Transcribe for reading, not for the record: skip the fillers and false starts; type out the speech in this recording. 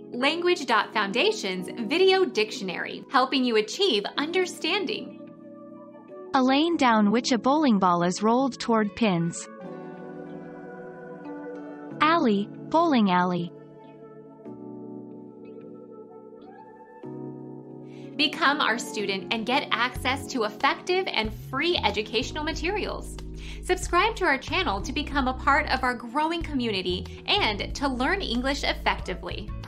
Language.Foundation's Video Dictionary, helping you achieve understanding. A lane down which a bowling ball is rolled toward pins. Alley, bowling alley. Become our student and get access to effective and free educational materials. Subscribe to our channel to become a part of our growing community and to learn English effectively.